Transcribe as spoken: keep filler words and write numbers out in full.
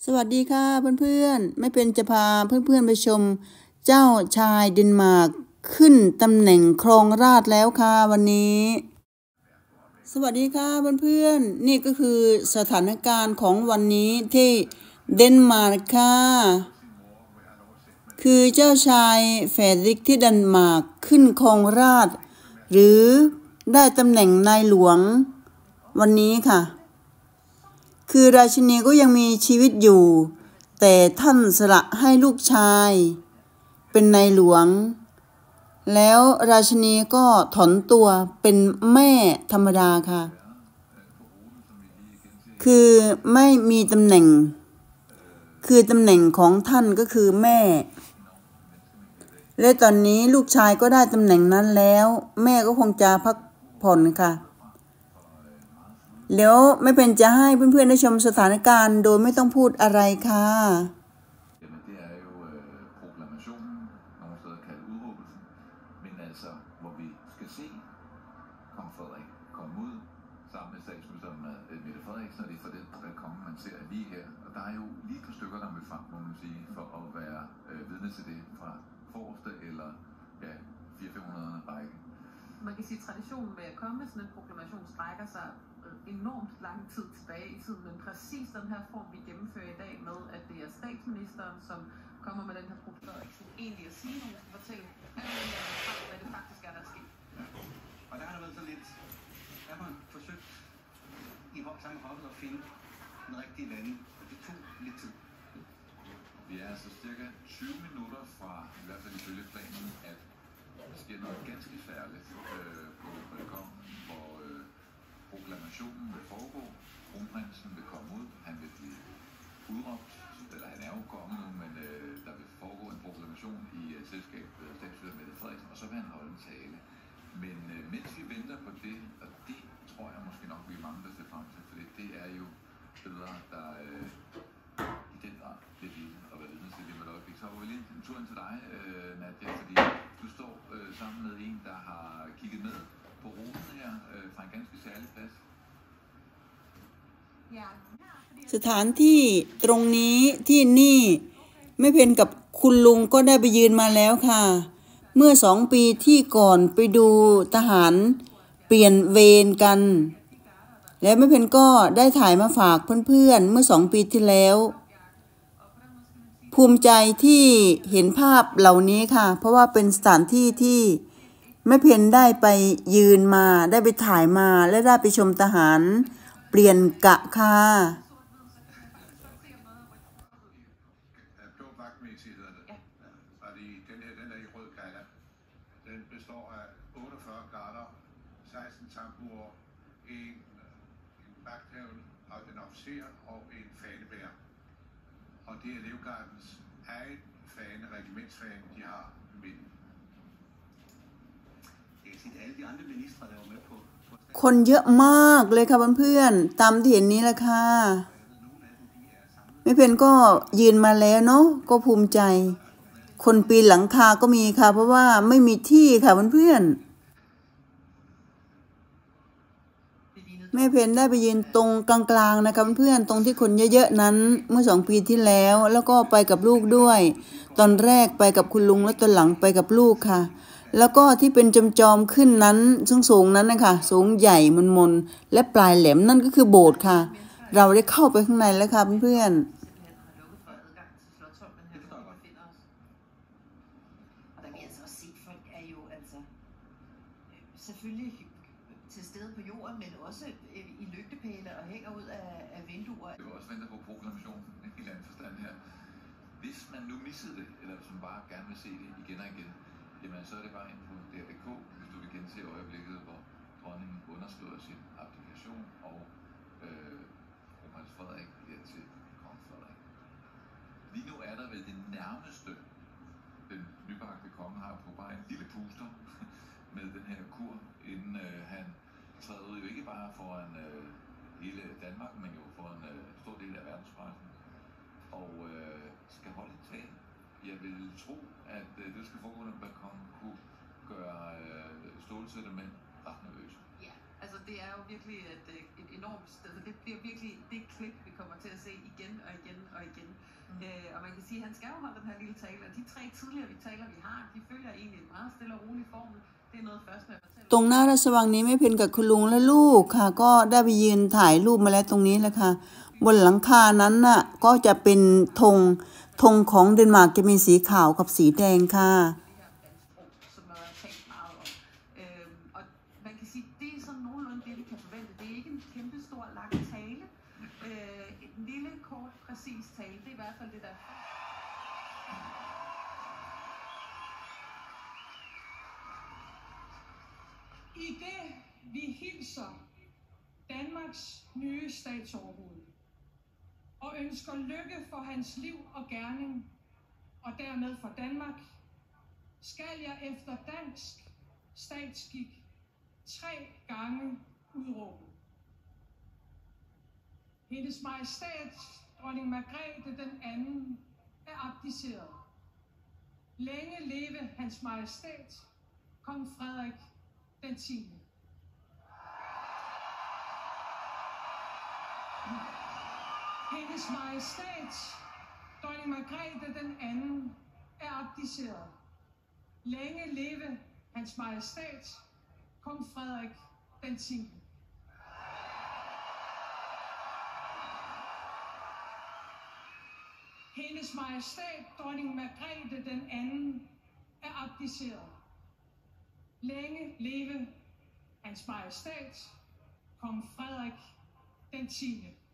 สวัสดีค่ะเพื่อนๆไม่เป็นจะพาเพื่อนๆไปชมเจ้าชายเดนมาร์กขึ้นตำแหน่งครองราชย์แล้วค่ะวันนี้สวัสดีค่ะเพื่อนๆนี่ก็คือสถานการณ์ของวันนี้ที่เดนมาร์กค่ะคือเจ้าชายเฟรดริกที่เดนมาร์กขึ้นครองราชย์หรือได้ตำแหน่งนายหลวงวันนี้ค่ะคือราชินีก็ยังมีชีวิตอยู่แต่ท่านสละให้ลูกชายเป็นนายหลวงแล้วราชินีก็ถอนตัวเป็นแม่ธรรมดาค่ะคือไม่มีตำแหน่งคือตำแหน่งของท่านก็คือแม่และตอนนี้ลูกชายก็ได้ตำแหน่งนั้นแล้วแม่ก็คงจะพักผ่อนค่ะเดี๋ยวไม่เป็นจะให้เพื่อนๆได้ชมสถานการณ์โดยไม่ต้องพูดอะไรค่ะ Man kan sige, at traditionen med at komme med sådan en proklamation strækker sig enormt lang tid tilbage i tiden, men præcis den her form, vi gennemfører i dag med, at det er statsministeren, som kommer med den her proklamation, egentlig at sige, at hun skal fortælle, hvad det faktisk er, der er sket. Ja. Og der har der været så lidt, der har man forsøgt i samme hold at finde den rigtige vending, og det tog lidt tid. Vi er altså cirka tyve minutter fra, i hvert fald ifølge planen, at der sker noget ganske særligt øh, på balkonen, hvor øh, proklamationen vil foregå. Kronprinsen vil komme ud, han vil blive udråbt, eller han er jo kommet nu, men øh, der vil foregå en proklamation i uh, selskab med uh, statsminister Mette Frederiksen, og så vil han holde en tale. Men øh, mens vi venter på det, og det tror jeg måske nok, vi er mange, der ser frem til, for det er jo billeder, der øh, i den grad bliver vildt at være vidne til det med et øjeblik. Så var vi lige en tur ind til dig, øh, Nadia, fordi du står øh, sammen med en, der har kigget med på ruten her øh, fra en ganske særlig plads. สถานที่ตรงนี้ที่นี่ไม่เพนกับคุณลุงก็ได้ไปยืนมาแล้วค่ะเมื่อสองปีที่ก่อนไปดูทหารเปลี่ยนเวรกันและไม่เพนก็ได้ถ่ายมาฝากเพื่อนๆเมื่อสองปีที่แล้วภูมิใจที่เห็นภาพเหล่านี้ค่ะเพราะว่าเป็นสถานที่ที่แม่เพนได้ไปยืนมาได้ไปถ่ายมาและได้ไปชมทหารเปลี่ยนกะค่ะ og en fanebærer. Og det er Livgardens egen fane, regimentsfane, de har i midten. Jeg kan sige, at alle de andre ministre, der var med på... คนเยอะมากเลยค่ะเพื่อนๆตามที่เห็นนี้แหละค่ะไม่เพนก็ยืนมาแล้วเนาะก็ภูมิใจคนปีนหลังคาก็มีค่ะเพราะว่าไม่มีที่ค่ะเพื่อนๆแม่เพนได้ไปยืนตรงกลางๆนะคะเพื่อนตรงที่คนเยอะๆนั้นเมื่อสองปีที่แล้วแล้วก็ไปกับลูกด้วยตอนแรกไปกับคุณลุงแล้วตอนหลังไปกับลูกค่ะแล้วก็ที่เป็นจอมๆขึ้นนั้นสูงๆนั้นนะคะสูงใหญ่มนๆและปลายแหลมนั่นก็คือโบสถ์ค่ะเราได้เข้าไปข้างในแล้วค่ะเพื่อนๆ selvfølgelig til stede på jorden, men også i lygtepæle og hænger ud af, af vinduer. Det var også venter på proklamationen i en eller anden forstand her. Hvis man nu missede det, eller hvis man bare gerne vil se det igen og igen, jamen så er det bare ind på D R punktum D K, hvis du vil gense øjeblikket, hvor dronningen underskriver sin applikation og øh, kronprins Frederik bliver til kong Frederik. Lige nu er der vel det nærmeste, den nybagte konge har på bare en lille puster med den her kur, inden øh, han træder ud jo ikke bare foran øh, hele Danmark, men jo foran øh, en stor del af verdenspressen, og øh, skal holde et tale. Jeg vil tro, at øh, det skal foregå, at balkon kunne gøre øh, stålsætte mænd ret nervøse. Ja, altså altså det er jo virkelig et, et enormt, altså det bliver virkelig det klip, vi kommer til at se igen og igen og igen. Mm. Øh, og man kan sige, at han skal jo holde den her lille tale, og de tre tidligere vi taler, vi har, de følger egentlig en meget stille og rolig formel. Det er noget først med at fortælle. ตรงหน้าราชวังนี้ไม่เพ็ญกับคุณลุงและลูกค่ะก็ได้ไปยืนถ่ายรูปมาแล้วตรงนี้แหละค่ะบนหลังคานั้นน่ะก็จะเป็นธงธงของเดนมาร์กจะมีสีขาวกับสีแดงค่ะ I det vi hilser Danmarks nye statsoverhoved og ønsker lykke for hans liv og gerning, og dermed for Danmark, skal jeg efter dansk statsskik tre gange udråbe. Hendes Majestæt, dronning Margrethe den anden, er abdiceret. Længe leve hans Majestæt, kong Frederik den tiende. Hendes Majestæt, dronning Margrethe den anden, er abdiceret. Længe leve hans Majestæt, kong Frederik den tiende. Hendes Majestæt, dronning Margrethe den anden, er abdiceret. Længe leve hans Majestæt, kong Frederik den tiende.